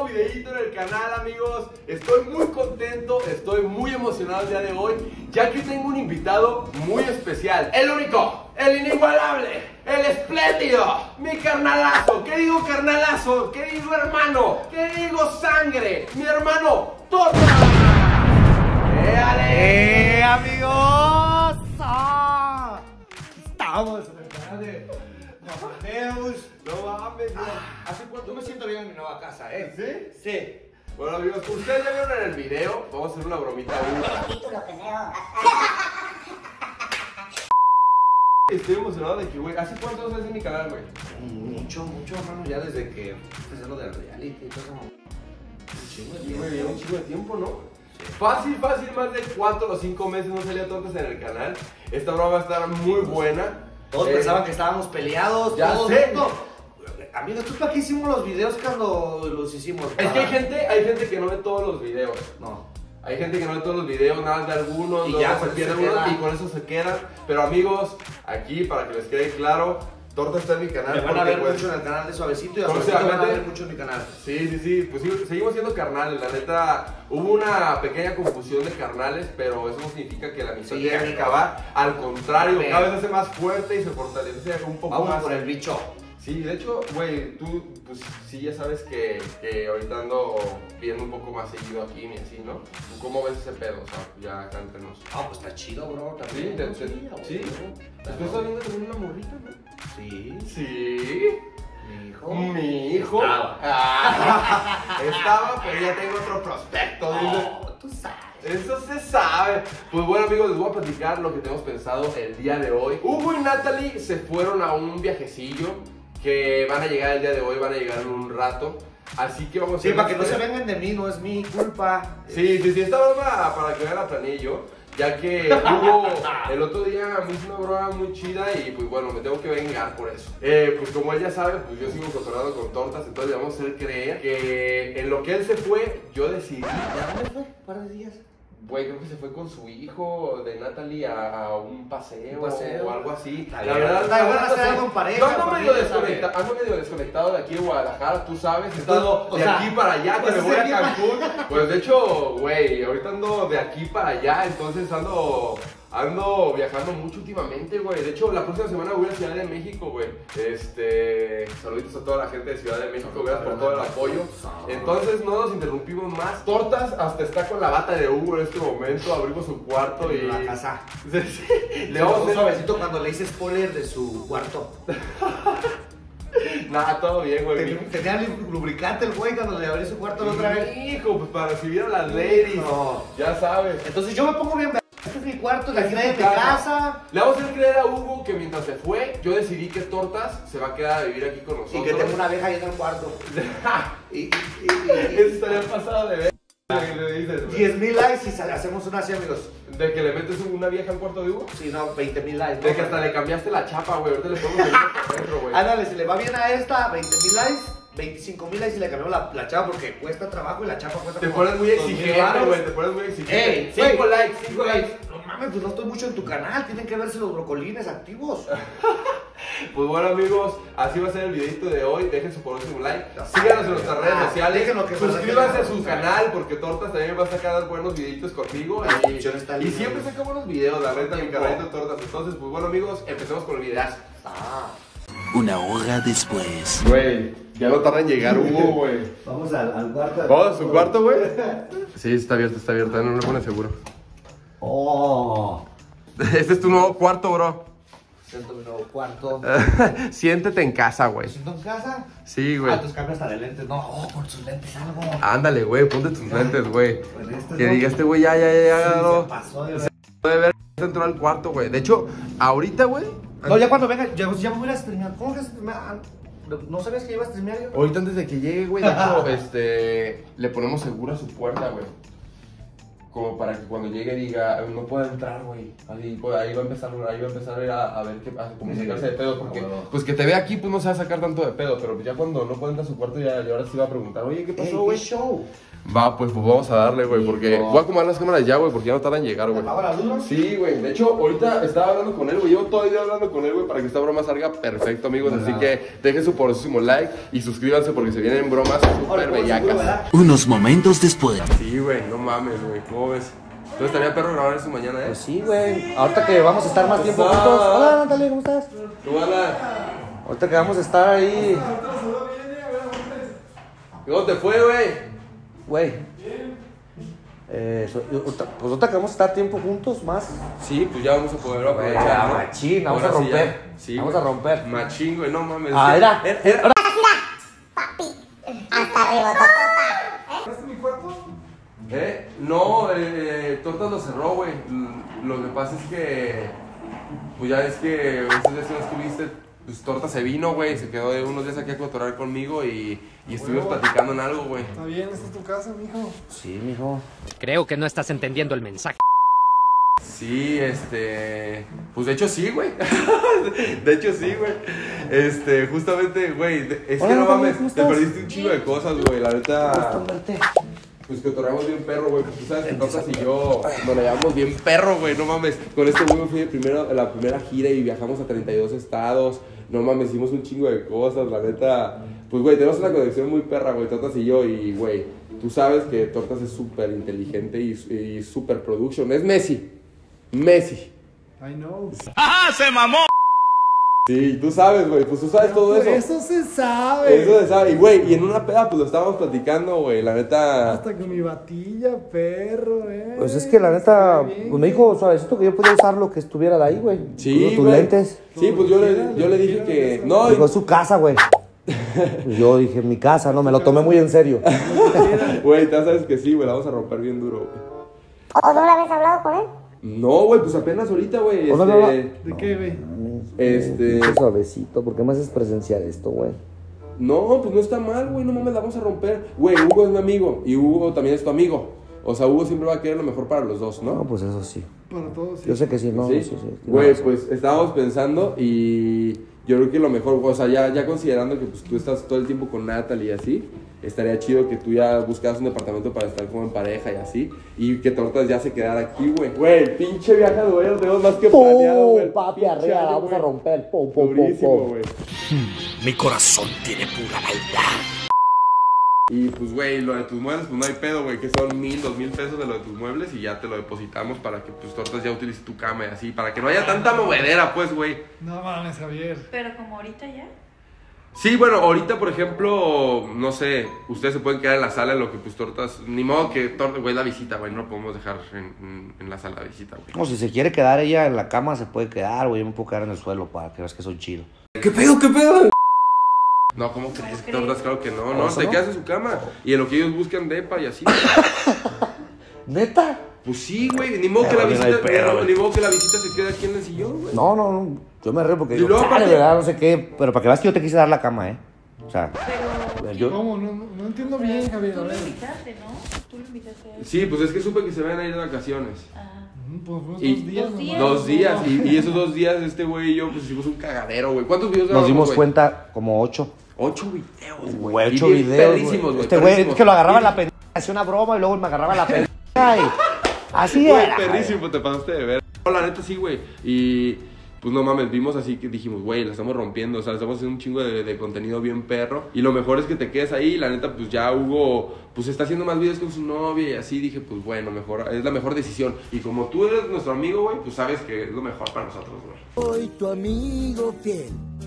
nuevo videito en el canal, amigos. Estoy muy contento, estoy muy emocionado el día de hoy, ya que tengo un invitado muy especial. El único, el inigualable, el espléndido, mi carnalazo. ¿Qué digo carnalazo? ¿Qué digo hermano? ¿Qué digo sangre? Mi hermano Tortas. ¡Ale! Amigos! Estamos en el canal de Mamadeus. No mames, no. ¿Hace cuánto? Yo me siento bien en mi nueva casa, ¿Sí? Sí. Bueno, amigos, ustedes ya vieron en el video. Vamos a hacer una bromita. Estoy emocionado de que, güey, ¿hace cuánto haces en mi canal, güey? Mucho, hermano, ya desde que empecé lo del reality y todo eso. Un chingo de Sí, tiempo. güey, un chingo de tiempo, ¿no? Fácil, más de 4 o 5 meses no salía Tortas en el canal. Esta broma va a estar muy buena. Todos pensaban que estábamos peleados. Ya todos, sé. no. Amigos, ¿tú para qué hicimos los videos cuando los hicimos? Es que hay gente que no ve todos los videos. No. Hay gente que no ve todos los videos, nada más de algunos, Y luego ya, se con eso pierden se unos queda. y con eso se quedan. Pero amigos, aquí para que les quede claro, Tortas está en mi canal. Me van a porque, ver pues, mucho en el canal de Suavecito y a Suavecito van a próximamente- ver mucho en mi canal. Sí, pues sí, seguimos siendo carnales, la neta. Hubo una pequeña confusión de carnales, pero eso no significa que la amistad Sí, tenga que amigo. acabar. Al contrario, Amén. cada vez se hace más fuerte y se fortalece un poco Vamos más. por el bicho. Sí, de hecho, güey, tú, pues sí, ya sabes que ahorita ando viendo un poco más seguido aquí y así, ¿no? ¿Tú cómo ves ese pedo? O sea, ya acá entre nos. Ah, pues está chido, bro. Sí, sí. Después está viendo también una morrita, ¿no? Sí. Sí. Mi hijo. Mi hijo. Estaba. Estaba, pero ya tengo otro prospecto. dice. No, tú sabes. Eso se sabe. Pues bueno, amigos, les voy a platicar lo que tenemos pensado el día de hoy. Hugo y Natalie se fueron a un viajecillo que van a llegar el día de hoy, van a llegar en un rato. Así que vamos a Sí, hacer para que no este- se vengan de mí, no es mi culpa. Sí, esta broma para que vean la planeé yo, ya que Hugo el otro día me hizo una broma muy chida y pues bueno, me tengo que vengar por eso. Pues como él ya sabe, pues yo sigo cotorreando con Tortas, entonces le vamos a hacer creer que en lo que él se fue, yo decidí. ¿Ya dónde fue? ¿Un par de días? Güey, creo que se fue con su hijo de Natalie a un paseo, ¿Un paseo? o algo así. Está La bien. verdad, Está igual no hacer sé. algo en pareja, Yo ando familia, medio desconectado de aquí de Guadalajara, tú sabes. He estado O de sea, aquí para allá, que pues me voy a sí, Cancún. Pues de hecho, güey, ahorita ando de aquí para allá, entonces ando viajando mucho últimamente, güey. De hecho, la próxima semana voy a Ciudad de México, güey. Saluditos a toda la gente de Ciudad de México, gracias por todo el apoyo. Entonces, no nos interrumpimos más. Tortas hasta está con la bata de Hugo en este momento. Abrimos su cuarto y. En la casa. Le vamos a hacer. Suavecito cuando le hice spoiler de su cuarto. Nada, todo bien, güey. Tenía lubricante el güey cuando le abrí su cuarto la otra vez. Hijo, pues para recibir a las ladies. No. Ya sabes. Entonces yo me pongo bien. Este es mi cuarto, la Esta esquina es de tu mi casa. casa. Le vamos a hacer creer a Hugo que mientras se fue, yo decidí que Tortas se va a quedar a vivir aquí con nosotros. Y que tengo una abeja ahí en el cuarto. Eso estaría pasado de ver. Que le dices, güey. 10,000 likes y hacemos una así, amigos. De que le metes una vieja al cuarto de Hugo. Sí, no, 20,000 likes. De que hasta le cambiaste la chapa, güey. Ahorita le ponemos el por dentro, güey. Ándale, si le va bien a esta, 20,000 likes, 25,000 likes y le cambiamos la chapa porque cuesta trabajo y la chapa cuesta Te como pones muy 2,000 exigente, varos. güey. Te pones muy exigente. Ey, 5 güey, likes, 5 güey, likes. No mames, pues no estoy mucho en tu canal, tienen que verse los brocolines activos. Pues bueno, amigos, así va a ser el videito de hoy. Dejen su próximo like. Síganos en nuestras redes sociales. Déjenlo que Suscríbanse a su canal porque Tortas también va a sacar buenos videitos conmigo. La función está Y linda, siempre güey. saca buenos videos, la neta, mi canalito de Tortas. Entonces, pues bueno, amigos, empecemos con el videazo. Una hora después. Güey, ya no tarda en llegar Hugo, güey. Vamos al cuarto. ¿Vamos a su cuarto, güey? Sí, está abierto, no me pone seguro. Oh. Este es tu nuevo cuarto, bro. Siento mi nuevo cuarto. Siéntete en casa, güey. ¿Siento en casa? Sí, güey. Tus cambios hasta de lentes. No, por sus lentes algo. Ándale, güey, ponte tus lentes, güey. Pues este Que no. diga este güey, ya, Sí, no. se pasó de ver. Puede ver, entró al cuarto, güey. De hecho, ahorita, güey. No, ya cuando venga, ya me voy a streamear. ¿Cómo que streamear? ¿No sabías que iba a streamear yo? Ahorita antes de que llegue, güey, de hecho, le ponemos seguro a su puerta, güey. como para que cuando llegue diga, no pueda entrar, güey. Así, pues, ahí va a empezar a ver qué pasa, como sacarse de pedo, porque, pues que te ve aquí, pues no se va a sacar tanto de pedo, pero ya cuando no puede entrar a su cuarto, ya ahora sí va a preguntar, oye, ¿qué pasó, güey? ¿Qué show? Va, pues vamos a darle, güey, porque No. voy a acomodar las cámaras ya, güey, porque ya no tardan en llegar, güey. ¿Apaga la luz? Sí, güey, de hecho, ahorita estaba hablando con él, güey, llevo todo el día hablando con él, güey, para que esta broma salga perfecto, amigos, así que dejen su poderosísimo like y suscríbanse porque se vienen bromas súper bellacas. Unos momentos después. Sí, güey, no mames, güey, ¿cómo ves? Entonces estaría perro grabar eso mañana, ¿eh? Pues sí, güey. Ahorita que vamos a estar más tiempo juntos. Hola, Natalia, ¿cómo estás? ¿Cómo anda? Ahorita que vamos a estar ahí. ¿Cómo te fue, güey? Güey. Pues ahorita que vamos a estar tiempo juntos más. Sí, pues ya vamos a poder aprovechar, Ya, ¿no? machín, vamos Ahora a sí, romper. ya. Sí, Vamos güey. a romper. Machín, güey, no mames. Ah, era. No, Tortas lo cerró, güey. Lo que pasa es que, pues ya es que esos días que no estuviste, pues Tortas se vino, güey. Se quedó de unos días aquí a cotorrear conmigo y estuvimos platicando en algo, güey. Está bien, esta es tu casa, mijo. Sí, mijo. Creo que no estás entendiendo el mensaje. Sí, pues de hecho sí, güey. De hecho sí, güey. Justamente, güey, es Hola, que no Natalia, mames, ¿cómo te estás? perdiste un chingo de cosas, güey. La neta, Verte. pues que cotorreamos bien perro, güey. Pues tú sabes que Tortas y yo nos la llevamos bien perro, güey. No mames. Con este güey me fui a la primera gira y viajamos a 32 estados. No mames, hicimos un chingo de cosas, la neta. Pues, güey, tenemos una conexión muy perra, güey, Tortas y yo. Y, güey, tú sabes que Tortas es súper inteligente y súper production. Es Messi. I know. Sí, tú sabes, güey, pues tú sabes todo eso. Eso se sabe. Eso se sabe. Y, güey, y en una peda, pues lo estábamos platicando, güey, la neta. Hasta con mi batilla, perro, Pues es que la neta, pues me dijo suavecito que yo podía usar lo que estuviera de ahí, güey. Sí, Con tus güey. lentes. Sí, pues yo le dije que. No, Dijo, es su casa, güey. Yo dije, mi casa, no, me lo tomé muy en serio. güey, tú sabes que sí, güey, la vamos a romper bien duro, güey. ¿O no le habías hablado con él? No, güey, pues apenas ahorita, güey. ¿O no me va? ¿De qué, güey? Qué suavecito, ¿por qué me haces presenciar esto, güey? No, pues no está mal, güey, no mames, la vamos a romper. Güey, Hugo es mi amigo y Hugo también es tu amigo. O sea, Hugo siempre va a querer lo mejor para los dos, ¿no? No, pues eso sí. Para todos, sí. Yo sé que sí, no. ¿Sí? Sí. Güey, pues estábamos pensando y yo creo que lo mejor, o sea, ya considerando que pues tú estás todo el tiempo con Natalie y así, estaría chido que tú ya buscas un departamento para estar como en pareja y así, y que Tortas ya se quedara aquí, güey. Güey, pinche viaje a Dubái, lo tenemos más que planeado, güey. Papi, Pinche arriba, la año, vamos a güey. romper. Durísimo, güey. Mi corazón tiene pura maldad. Y pues, güey, lo de tus muebles, pues no hay pedo, güey, que son 1,000, 2,000 pesos de lo de tus muebles y ya te lo depositamos para que pues Tortas ya utilice tu cama y así, para que no haya tanta movedera, pues, güey. No mames, Javier. Pero como ahorita ya. Sí, bueno, ahorita, por ejemplo, no sé, ustedes se pueden quedar en la sala en lo que pues Tortas, ni modo que Tortas, güey, la visita, güey, no lo podemos dejar en la sala de visita, güey. No, si se quiere quedar ella en la cama, se puede quedar, güey. Yo me puedo quedar en el suelo para que veas que soy chido. ¿Qué pedo, qué pedo? No, ¿cómo crees? crees? Tortas, claro que no, no, ¿Eso te no? quedas en su cama y en lo que ellos buscan depa y así. ¿Neta? Pues sí, güey, ni modo que la Pero bien visita, hay pedo, ni modo que la visita se quede aquí en el sillón, güey. No. Yo me río porque Y digo, luego, "Chale, aparte- ¿verdad? No sé qué. Pero para que veas que yo te quise dar la cama, ¿eh? O sea, Pero. yo... ¿Cómo? No entiendo bien, Javier. Tú A lo ver. invitaste, ¿no? Tú lo invitaste a él. Sí, pues es que supe que se van a ir de vacaciones. Ah. Pues fuimos Y- 2 días. Dos nomás. días. 2 días, y esos 2 días este güey y yo pues hicimos un cagadero, güey. ¿Cuántos videos Nos grabamos, dimos güey? cuenta como 8. 8 videos, güey. Güey, Y 8 bien videos, perrísimos, güey. güey. Este güey es que lo agarraba en la pendeja. pendeja, hacía una broma y luego me agarraba en la pendeja y... Así Güey, era. perrísimo, te pasaste de ver. No, la neta sí, güey. Y pues no mames, vimos así que dijimos, güey, la estamos rompiendo. O sea, estamos haciendo un chingo de contenido bien perro. Y lo mejor es que te quedes ahí. La neta, pues ya Hugo, pues está haciendo más videos con su novia y así. Dije, pues bueno, mejor, es la mejor decisión. Y como tú eres nuestro amigo, güey, pues sabes que es lo mejor para nosotros, güey. Soy tu amigo fiel.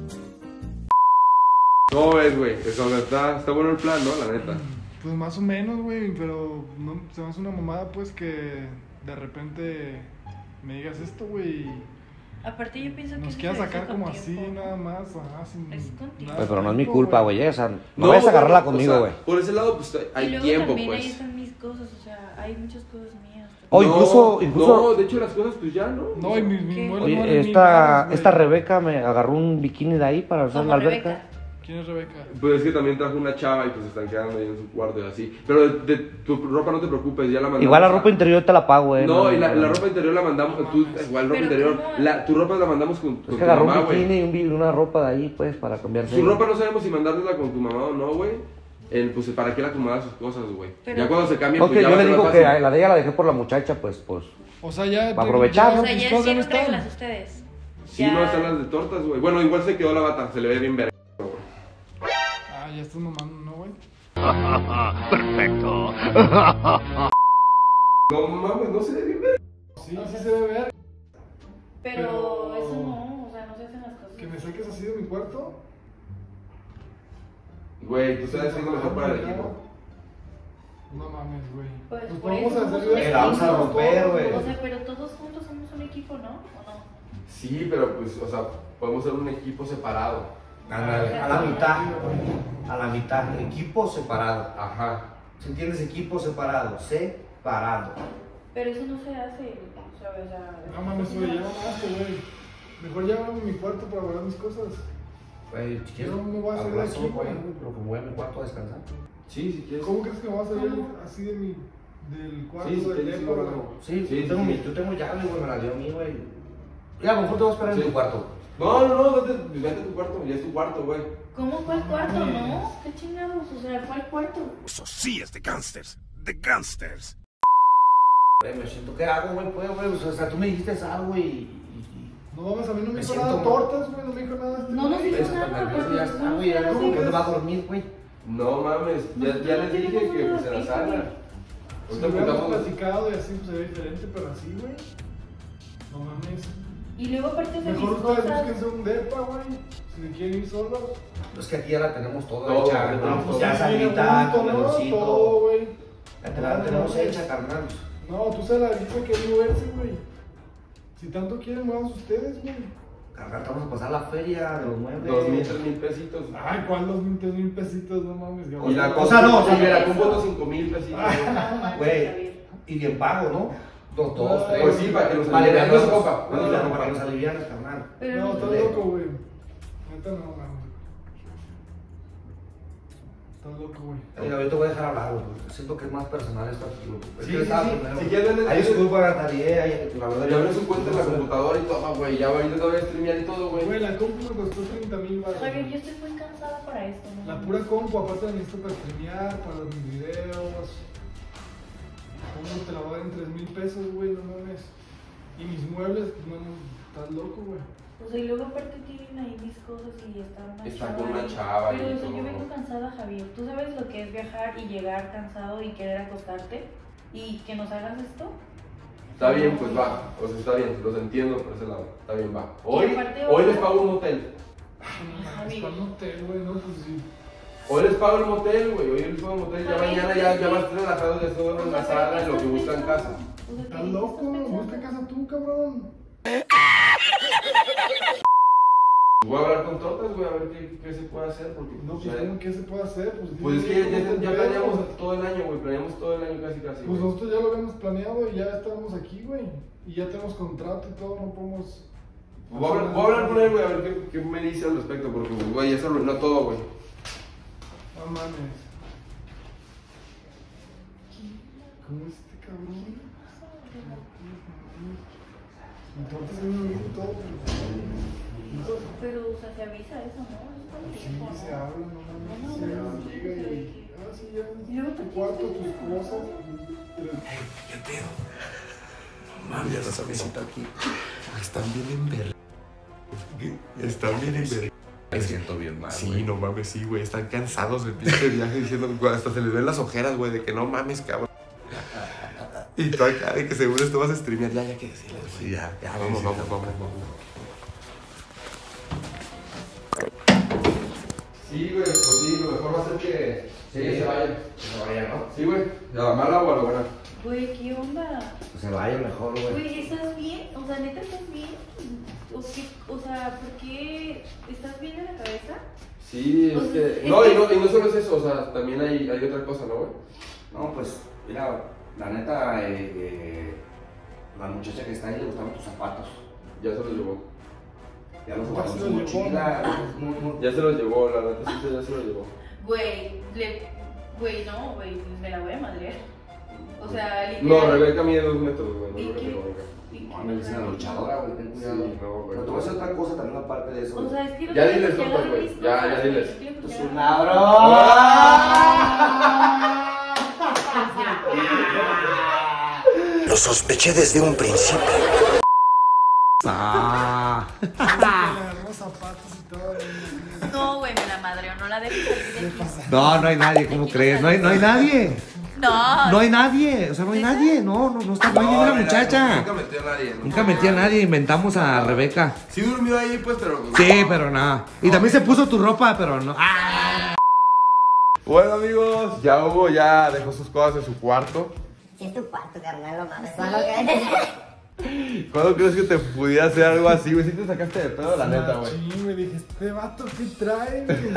¿Cómo ves, güey? Está bueno el plan, ¿no? La neta. Pues más o menos, güey. Pero no, se me hace una mamada, pues, que de repente me digas esto, güey. Aparte, yo pienso que. Nos eso quieras se hizo sacar con como así, tiempo, ¿no? nada más. Ajá, sin. Es contigo. nada Güey, pero no es mi tiempo, culpa, güey. O sea, no vayas a agarrarla o conmigo, sea, güey. por ese lado, pues Y hay luego tiempo, también pues. ahí están mis cosas, o sea, hay muchas cosas mías. O No, incluso... No, de hecho las cosas, pues ya, ¿no? No, y mi ¿Qué? mueble no Oye, vale esta 1000 Esta varos, güey. Rebeca me agarró un bikini de ahí para usar en Como la alberca. Rebeca. ¿Quién es Rebeca? Pues es que también trajo una chava y pues se están quedando ahí en su cuarto y así. Pero de tu ropa no te preocupes, ya la mandamos. Igual la ropa interior te la pago, No, y la ropa interior la mandamos, tú, igual ropa Pero interior, ¿cómo? tu ropa la mandamos con Es tu que agarró mamá, un güey. bikini y una ropa de ahí, pues, para cambiarse. Su ropa no sabemos si mandárnosla con tu mamá o no, güey. Pues para que él acomodara sus cosas, güey. Pero- Ya cuando se cambie, Ok, pues ya yo va a le ser digo más que fácil. la de ella la dejé por la muchacha, pues. O sea, ya. Para aprovechar, O ¿no? sea, mis ya cosas siempre no traen están. las ustedes. Sí, no están las de tortas, güey. Bueno, igual se quedó la bata, se le ve bien verga, güey. Ah, ya estás mamando, ¿no, güey? Perfecto. No mames, no se ve bien verga. Sí, sí se debe ver. Pero eso no, o sea, no se hacen las cosas. Que me saques así de mi cuarto. Güey, tú sabes que es lo mejor para el equipo. No mames, güey. Pues por vamos eso a somos hacer un la vamos a equipo. romper, güey. O sea, pero todos juntos somos un equipo, ¿no? ¿O no? Sí, pero pues, o sea, podemos ser un equipo separado. Ándale, a la mitad. A la mitad. Equipo separado. Ajá. ¿Se entiendes? Equipo separado. Separado. Pero eso no se hace, ¿sabes? O sea, No mames, güey, ya mamaste, güey. Mejor llévame a mi cuarto para guardar mis cosas. Güey, si quieres, Yo no me voy a hacer hablar de solo aquí, con güey. él, pero como voy a mi cuarto a descansar. Sí, si quieres. ¿Cómo crees que me voy a salir ¿Cómo? así de mi. del cuarto Sí, sí, del sí, depa, sí, güey? Sí, Sí, yo, tengo sí. yo tengo llave, güey, me la dio a mí, güey. Ya, a lo mejor te voy a esperar Sí. en tu cuarto. No, vete a tu cuarto, ya es tu cuarto, güey. ¿Cómo? ¿Cuál cuarto? No, qué chingados, o sea, ¿cuál cuarto? Eso sí es de gangsters. De gangsters. Güey, me siento, ¿qué hago, güey? Pues, güey, o sea, tú me dijiste algo y No mames, a mí no me Me dijo siento nada de mal. tortas, güey, no me dijo nada. de No nos güey. dijo eso, nada, tan nervioso, pero ya está, no güey, se ya hace. como que no va a dormir, güey. No mames, ya les dije que pues en la sala. Si Ahorita hubiéramos juntamos. platicado y así, pues sería diferente, pero así, güey. No mames. Y luego aparte de mis Mejor ustedes cosas, búsquense un depa, güey. Si se quieren ir solos. Es que aquí ya la tenemos toda Todo, hecha, ya ¿no? tenemos Pues todo. ya Sí, salita, gusto, ¿no? comedorcito. Todo, güey. La tenemos hecha, carnal. No, tú sabes la dicha que es moverse, güey. Si tanto quieren, muevanse ustedes, güey. Carnal, te vamos a pasar la feria de los muebles. 2,000, 3,000 pesitos. Ay, ¿cuál 2,000, 3,000 pesitos? No mames, Y güey. la O sea, no, o sea, y la compu 5,000 pesitos. no manches, Güey. Javier. Y bien pago, ¿no? Dos, Ah, tres. Pues sí, para que nos Vale, alivianes, no, compa. no, no, para que nos alivianes, carnal. Pero No, estás loco, güey. Neta, no, mames. Estás loco, güey. Mira, yo te voy a dejar hablar, güey. Siento que es más personal esto aquí, güey. Es Sí, que sí, estaba sí. primero. Si quieres, Ay, disculpa, Natalie, la verdad. Ya abrió su cuenta en la computadora y todo, güey. Ya ahorita te voy a streamear y todo, Güey, güey. la compu me costó 30,000 baros. Javier, yo estoy muy cansada para esto, ¿no? La pura compu, aparte la necesito para streamear, para mis videos. ¿Cómo te la voy a dar en 3,000 pesos, güey? No mames. Y mis muebles, pues no, estás loco, güey. O sea, y luego aparte tienen ahí mis cosas y está una Está chava con una ahí. chava y Pero o sea, todo. yo vengo cansada, Javier. ¿Tú sabes lo que es viajar y llegar cansado y querer acostarte? ¿Y que nos hagas esto? Está bien, pues va. O sea, está bien, los entiendo por ese lado. Está bien, va. Hoy aparte, les ahora- pago un motel. Javier. Para un hotel, güey, no, pues sí. Hoy les pago el motel, güey. Hoy les pago el motel. Ya Javier, mañana ya más relajados, ya se duermen en la sala en lo que buscan casa. O sea, Estás ¿qué loco, estás busca pensando? casa tú, cabrón. Voy a hablar con Tortas, güey, a ver qué se puede hacer. Porque, No, pues, pues, ya- ¿cómo que se puede hacer? pues es que ya ya planeamos todo el año, güey. Planeamos todo el año casi, Pues güey. nosotros ya lo habíamos planeado y ya estamos aquí, güey. Y ya tenemos contrato y todo, no podemos. Voy a hablar con él, güey, a ver qué me dice al respecto. Porque, pues, güey, eso arruinó todo, güey. No mames. ¿Cómo es este cabrón? Entonces es un amigo y todo, pero. Pero, o sea, se avisa eso, ¿no? Es con Sí, tiempo, ¿no? se habla, no mames. No, Se no, llega no, y. Ah, sí, ya. Y luego Tu tú cuarto, tienes tus que- cosas. ¿Qué pedo? Mami, la suavecita aquí. Están bien en ver. Están bien en ver. Me siento bien mal, Sí, güey. no mames, sí, güey. Están cansados del pinche viaje diciendo, güey, hasta se les ven las ojeras, güey, de que no mames, cabrón. Y tú acá, de que seguro esto vas a streamear. Ya hay que decirles, güey. Sí, ya, vamos. Sí, güey, pues sí, lo mejor va a ser que se vayan. Se vaya, ¿no? Sí, güey, a la mala o a la buena. Güey, ¿qué onda? Se vaya mejor, güey. Güey, ¿estás bien? O sea, ¿neta estás bien? O sea, ¿por qué estás bien de la cabeza? Sí, es O sea, que. es No, que- y no solo es eso, o sea, también hay otra cosa, ¿no, güey? No, pues, mira, la neta, la muchacha que está ahí le gustaron tus zapatos. Ya se lo llevó. Ya nos Ya jugamos se su lo llevó, mochila. Ya se los llevó, la neta, sí, ya se los llevó. Güey, no, güey, me la voy a madrear. O sea, No, literal. Rebeca mide 2 metros, güey. No ¿Y creo que qué? lo haga. No, me dicen la luchadora, güey, ten cuidado. Sí, no, güey. Pero te voy a hacer otra cosa también aparte de eso. O sea, es que lo Ya que diles, ya compas, lo güey. dices, Ya, cosas, ya diles. güey, es que Es ya- una broma. Lo sospeché desde un principio. Le agarramos zapatos y todo. No, güey, me la madreo, no la dejo salir de aquí. No hay nadie, ¿cómo crees? No hay nadie. No. No hay nadie, o sea, no hay nadie. No está, no hay ninguna muchacha. Nunca metió a nadie. Nunca metí a nadie, inventamos a Rebeca. Sí durmió ahí, pues, pero. Sí, pero nada. Y también se puso tu ropa, pero no. ¡Ah! Bueno, amigos, ya Hugo ya dejó sus cosas en su cuarto. Si es tu cuarto, carnal, no mames. ¿Cuándo crees? ¿Cuándo crees que te pudiera hacer algo así, güey? Si te sacaste de pedo, la neta, güey. Sí, me dije, este vato, ¿qué trae, güey?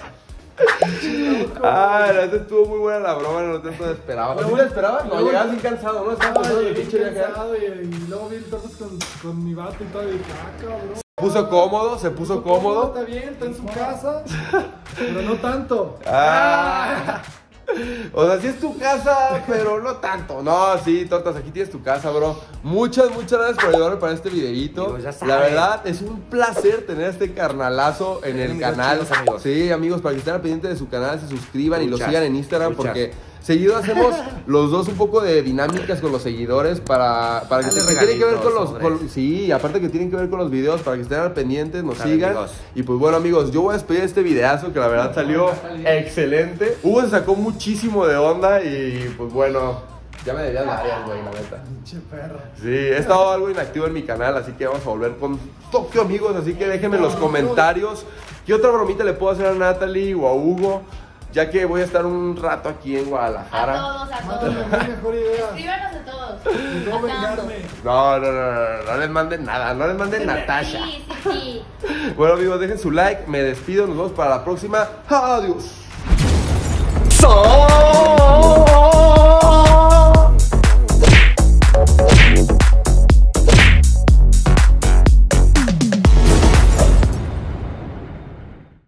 Ah, la neta estuvo muy buena la broma, no te lo esperabas. ¿No te lo esperabas? No, llegabas bien cansado, ¿no? Estabas pensando en el pinche viaje. Y luego vi el tortas con mi vato y todo, y dije, cabrón. Se puso cómodo. Está bien, está en su casa, pero no tanto. Ah. O sea, sí es tu casa, pero no tanto. No, sí, Tortas, aquí tienes tu casa, bro. Muchas gracias por ayudarme para este videíto. Amigos, ya La saben. verdad, es un placer tener a este carnalazo en el Amigos canal. chidos, amigos. Sí, amigos, para que estén al pendiente de su canal, se suscriban y lo Luchas, sigan en Instagram luchas. porque seguido hacemos los dos un poco de dinámicas con los seguidores para que Dale tienen que ver con los regalitos, sí, aparte que tienen que ver con los videos para que estén al pendiente, nos Dale, sigan. amigos. Y pues bueno, amigos, yo voy a despedir este videazo que la verdad salió excelente. Hugo se sacó muchísimo de onda y pues bueno, ya me debían varias, güey, la neta. Pinche perro. Sí, he estado algo inactivo en mi canal, así que vamos a volver con Tokio, amigos. Así que déjenme en los comentarios qué otra bromita le puedo hacer a Natalie o a Hugo, ya que voy a estar un rato aquí en Guadalajara. A todos. Mándame a mí mejor idea. Escríbanos a todos. No A tanto. vengarme. No les manden nada, no les manden Natasha. Sí. Bueno, amigos, dejen su like, me despido, nos vemos para la próxima. Adiós. ¡Sol!